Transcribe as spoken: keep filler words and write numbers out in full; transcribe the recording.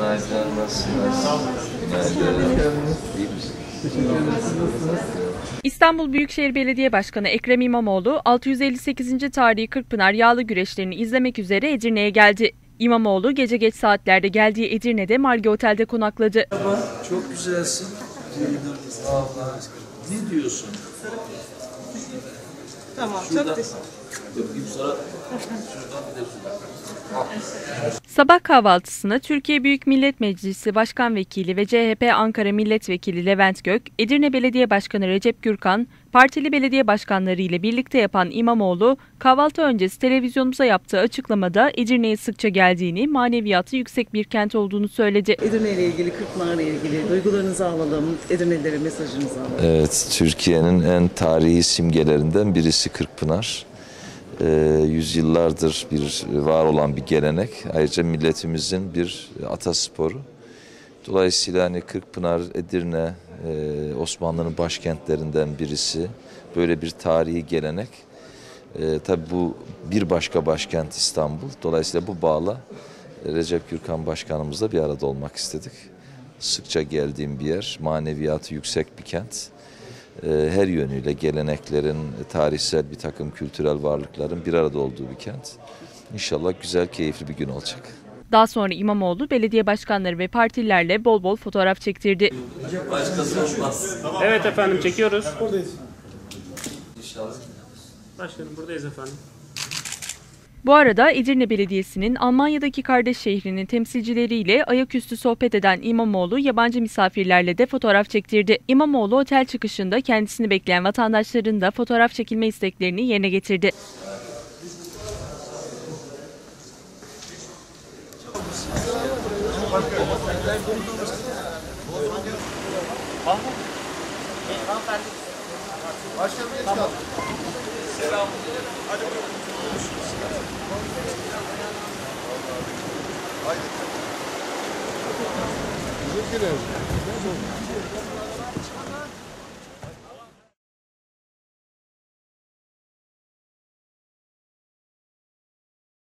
Günaydın, nasılsınız? Günaydın. İyi misin? İstanbul Büyükşehir Belediye Başkanı Ekrem İmamoğlu, altı yüz elli sekizinci tarihi Kırkpınar yağlı güreşlerini izlemek üzere Edirne'ye geldi. İmamoğlu gece geç saatlerde geldiği Edirne'de Margi Otel'de konakladı. Merhaba, çok güzelsin. Allah. Ne diyorsun? Tamam, Şuradan, çok teşekkür yapayım sonra şuradan bir de Sabah kahvaltısına Türkiye Büyük Millet Meclisi Başkan Vekili ve C H P Ankara Milletvekili Levent Gök, Edirne Belediye Başkanı Recep Gürkan, partili belediye başkanları ile birlikte yapan İmamoğlu, kahvaltı öncesi televizyonumuza yaptığı açıklamada Edirne'ye sıkça geldiğini, maneviyatı yüksek bir kent olduğunu söyledi. Edirne ile ilgili, Kırkpınar'la ilgili duygularınızı alalım, Edirne'lere mesajınızı alalım. Evet, Türkiye'nin en tarihi simgelerinden birisi Kırkpınar. Ee, yüzyıllardır bir var olan bir gelenek. Ayrıca milletimizin bir atasporu. Dolayısıyla hani Kırkpınar, Edirne, e, Osmanlı'nın başkentlerinden birisi. Böyle bir tarihi gelenek. E, tabii bu bir başka başkent İstanbul. Dolayısıyla bu bağla Recep Gürkan Başkanımızla bir arada olmak istedik. Sıkça geldiğim bir yer, maneviyatı yüksek bir kent. Her yönüyle geleneklerin, tarihsel bir takım kültürel varlıkların bir arada olduğu bir kent. İnşallah güzel, keyifli bir gün olacak. Daha sonra İmamoğlu belediye başkanları ve partililerle bol bol fotoğraf çektirdi. Başkası olmaz. Evet efendim, çekiyoruz. Buradayız. İnşallah. Başkanım buradayız efendim. Bu arada Edirne Belediyesi'nin Almanya'daki kardeş şehrinin temsilcileriyle ayaküstü sohbet eden İmamoğlu yabancı misafirlerle de fotoğraf çektirdi. İmamoğlu otel çıkışında kendisini bekleyen vatandaşların da fotoğraf çekilme isteklerini yerine getirdi. Teşekkür ederim.